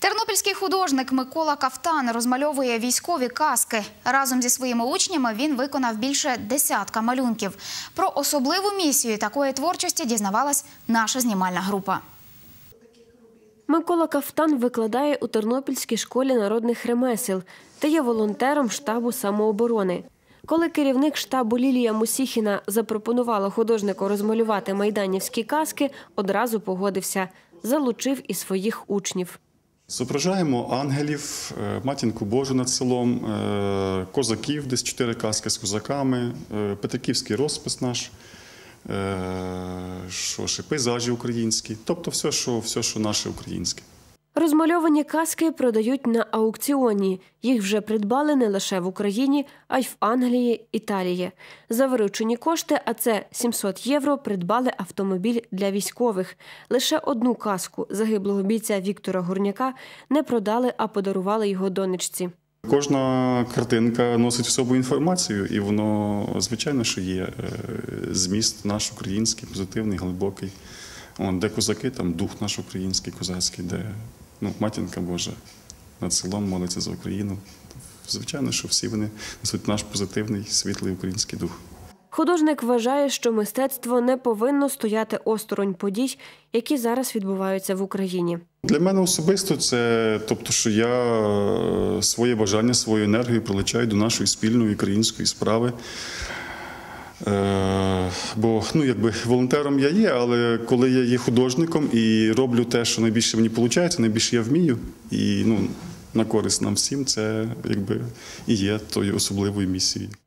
Тернопільський художник Микола Кафтан розмальовує військові каски. Разом зі своїми учнями він виконав більше десятка малюнків. Про особливу місію такої творчості дізнавалась наша знімальна група. Микола Кафтан викладає у Тернопільській школі народних ремесел та є волонтером штабу самооборони. Коли керівник штабу Лілія Мусіхіна запропонувала художнику розмалювати майданівські каски, одразу погодився. Залучив і своїх учнів. Зображаємо ангелів, матінку Божу над селом, козаків, десь 4 каски з козаками, петриківський розпис наш, пейзажі українські, тобто все, що наше українське. Розмальовані каски продають на аукціоні. Їх вже придбали не лише в Україні, а й в Англії, Італії. За виручені кошти, а це 700 євро, придбали автомобіль для військових. Лише одну каску загиблого бійця Віктора Гурняка не продали, а подарували його донечці. Кожна картинка носить в собі інформацію, і воно, звичайно, що є зміст наш український, позитивний, глибокий. Де козаки, там дух наш український, козацький, де матінка Божа над селом молиться за Україну. Звичайно, що всі вони несуть наш позитивний, світлий український дух. Художник вважає, що мистецтво не повинно стояти осторонь подій, які зараз відбуваються в Україні. Для мене особисто це, що я своє бажання, свою енергію прилучаю до нашої спільної української справи. Бо, волонтером я є, але коли я є художником і роблю те, що найбільше мені виходить, найбільше я вмію, і на користь нам всім, це і є тою особливою місією.